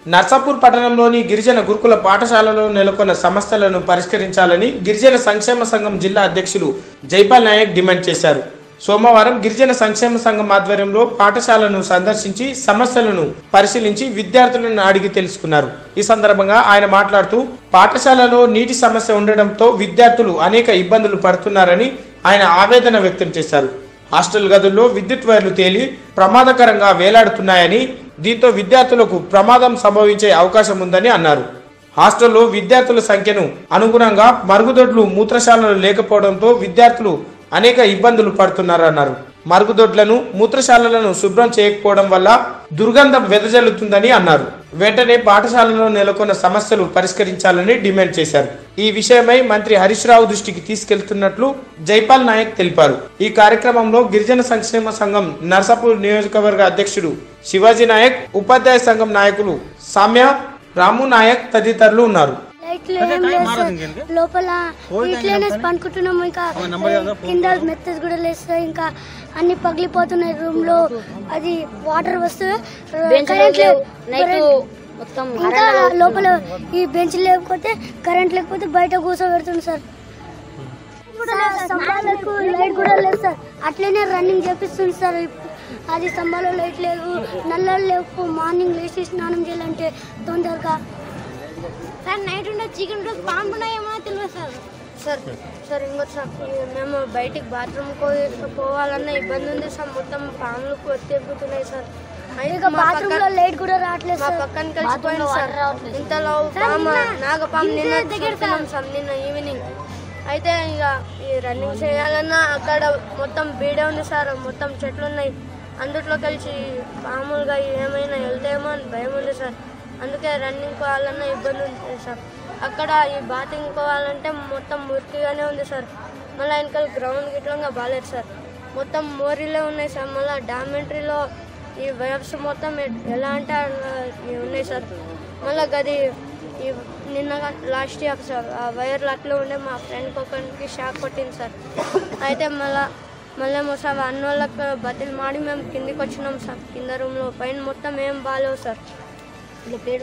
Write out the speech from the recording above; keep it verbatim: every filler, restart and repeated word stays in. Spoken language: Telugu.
నర్సాపూర్ పట్టణంలోని గిరిజన గురుకుల పాఠశాలలో నెలకొన్న సమస్యలను పరిష్కరించాలని గిరిజన సంక్షేమ సంఘం జిల్లా అధ్యక్షులు జైపాల్ నాయక్ డిమాండ్ చేశారు. సోమవారం గిరిజన సంక్షేమ సంఘం ఆధ్వర్యంలో పాఠశాలను సందర్శించి సమస్యలను పరిశీలించి విద్యార్థులను అడిగి తెలుసుకున్నారు. ఈ సందర్భంగా ఆయన మాట్లాడుతూ పాఠశాలలో నీటి సమస్య ఉండడంతో విద్యార్థులు అనేక ఇబ్బందులు పడుతున్నారని ఆయన ఆవేదన వ్యక్తం చేశారు. హాస్టల్ గదుల్లో విద్యుత్ వైర్లు తేలి ప్రమాదకరంగా వేలాడుతున్నాయని, దీంతో విద్యార్థులకు ప్రమాదం సంభవించే అవకాశం ఉందని అన్నారు. హాస్టల్లో విద్యార్థుల సంఖ్యను అనుగుణంగా మరుగుదొడ్లు మూత్రశాలలు లేకపోవడంతో విద్యార్థులు అనేక ఇబ్బందులు పడుతున్నారన్నారు. మరుగుదొడ్లను మూత్రశాలలను శుభ్రం చేయకపోవడం వల్ల దుర్గంధం వెదజల్లుతుందని అన్నారు. వెంటనే పాఠశాలలో నెలకొన్న సమస్యలు పరిష్కరించాలని డిమాండ్ చేశారు. ఈ విషయమై మంత్రి హరీష్ రావు దృష్టికి తీసుకెళ్తున్నట్లు జైపాల్ నాయక్ తెలిపారు. ఈ కార్యక్రమంలో గిరిజన సంక్షేమ సంఘం నర్సాపూర్ నియోజకవర్గ అధ్యక్షుడు శివాజీ నాయక్, ఉపాధ్యాయ సంఘం నాయకులు సామ్య, రాము నాయక్ తదితరులు ఉన్నారు. లోపల ఇట్లనే పనుకుంటున్నాము, ఇంకా కింద మెత్తస్ కూడా లేస్తాయి, ఇంకా అన్ని పగిలిపోతున్నాయి. రూమ్ లో అది వాటర్ వస్తే ఇంకా లోపల ఈ బెంచ్ లేకపోతే కరెంట్ లేకపోతే బయట కూర్చోబెడుతుంది సార్. స్తంభాలకు లైట్ కూడా లేదు సార్, అట్లనే రన్నింగ్ చేపిస్తుంది సార్. అది స్తంభాలు లైట్ లేవు, నల్లలు లేవు. మార్నింగ్ లేచి స్నానం చేయాలంటే తొందరగా సార్ నైట్ ఉండే చికెన్ పాము ఉన్నాయేమో తెలియదు సార్. సార్ సార్ ఇంకోటి సార్, మేము బయటికి బాత్రూమ్ పోవాలన్న ఇబ్బంది ఉంది సార్. మొత్తం పాములు కొత్తెక్కుతున్నాయి సార్. లైట్ కూడా రావట్లేదు, మా పక్కన కలిసిపోయింది సార్. ఇంతలో పాము నాగపాము నిన్న దగ్గర సార్, నిన్న ఈవినింగ్. అయితే ఇక ఈ రన్నింగ్ చేయాలన్నా అక్కడ మొత్తం బీడే ఉంది సార్, మొత్తం చెట్లు ఉన్నాయి. అందుట్లో కలిసి పాములుగా ఏమైనా వెళ్తాయేమో అని భయం ఉంది సార్. అందుకే రన్నింగ్ పోవాలన్నా ఇబ్బంది ఉంది సార్. అక్కడ ఈ బాతింగ్ పోవాలంటే మొత్తం మురికిగానే ఉంది సార్. మళ్ళీ వెనకాల గ్రౌండ్ గిట్లంగా బాగాలేదు సార్, మొత్తం మోరీలే ఉన్నాయి సార్. మళ్ళీ డామెంటరీలో ఈ వైర్స్ మొత్తం ఎలా అంటే ఉన్నాయి సార్. మళ్ళీ గది ఈ నిన్న లాస్ట్ ఇయర్ సార్ ఆ వైర్లు అట్లా ఉండే మా ఫ్రెండ్కి ఒకరికి షాక్ కొట్టింది సార్. అయితే మళ్ళీ మళ్ళీ సార్ అన్న వాళ్ళకి బతిలు మాడి మేము కిందికి వచ్చినాం సార్. కింద రూమ్లో పైన మొత్తం ఏం బాగాలేవు సార్.